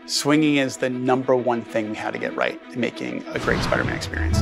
Swinging is the #1 thing we had to get right in making a great Spider-Man experience.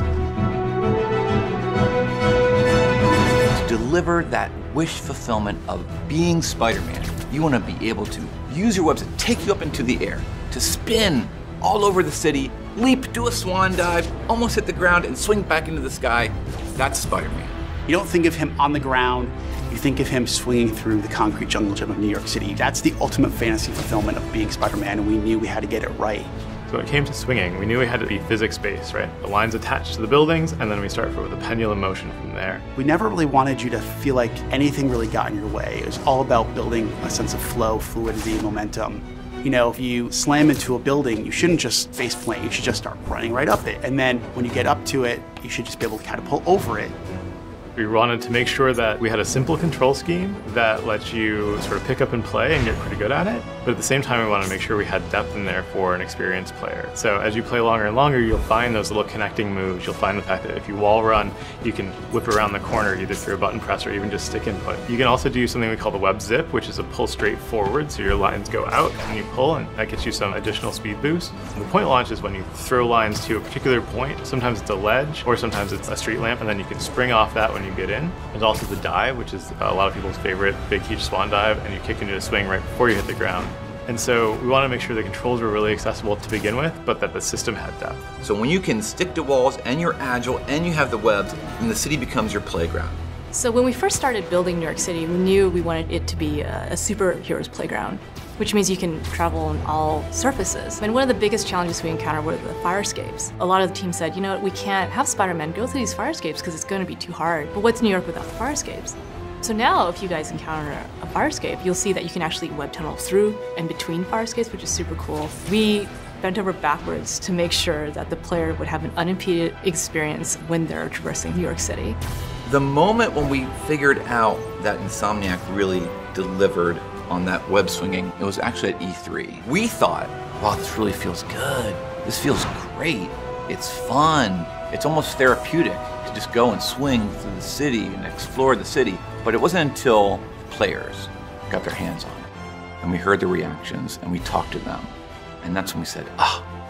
To deliver that wish fulfillment of being Spider-Man, you want to be able to use your webs to take you up into the air, to spin all over the city, leap, do a swan dive, almost hit the ground, and swing back into the sky. That's Spider-Man. You don't think of him on the ground, you think of him swinging through the concrete jungle gym of New York City. That's the ultimate fantasy fulfillment of being Spider-Man, and we knew we had to get it right. So when it came to swinging, we knew we had to be physics-based, right? The lines attached to the buildings, and then we start with a pendulum motion from there. We never really wanted you to feel like anything really got in your way. It was all about building a sense of flow, fluidity, momentum. You know, if you slam into a building, you shouldn't just face plant, you should just start running right up it. And then when you get up to it, you should just be able to catapult over it. We wanted to make sure that we had a simple control scheme that lets you sort of pick up and play and get pretty good at it. But at the same time, we wanted to make sure we had depth in there for an experienced player. So as you play longer and longer, you'll find those little connecting moves. You'll find the fact that if you wall run, you can whip around the corner either through a button press or even just stick input. You can also do something we call the web zip, which is a pull straight forward. So your lines go out and you pull, and that gets you some additional speed boost. And the point launch is when you throw lines to a particular point. Sometimes it's a ledge or sometimes it's a street lamp, and then you can spring off that when you get in. There's also the dive, which is a lot of people's favorite, big huge swan dive, and you kick into a swing right before you hit the ground. And so we want to make sure the controls were really accessible to begin with, but that the system had depth. So when you can stick to walls and you're agile and you have the webs, then the city becomes your playground. So when we first started building New York City, we knew we wanted it to be a superhero's playground, which means you can travel on all surfaces. And one of the biggest challenges we encountered were the fire escapes. A lot of the team said, you know, we can't have Spider-Man go through these fire escapes because it's going to be too hard. But what's New York without the fire escapes? So now, if you guys encounter a fire escape, you'll see that you can actually web tunnel through and between fire escapes, which is super cool. We bent over backwards to make sure that the player would have an unimpeded experience when they're traversing New York City. The moment when we figured out that Insomniac really delivered on that web swinging, it was actually at E3. We thought, wow, this really feels good. This feels great. It's fun. It's almost therapeutic to just go and swing through the city and explore the city. But it wasn't until players got their hands on it and we heard the reactions and we talked to them. And that's when we said,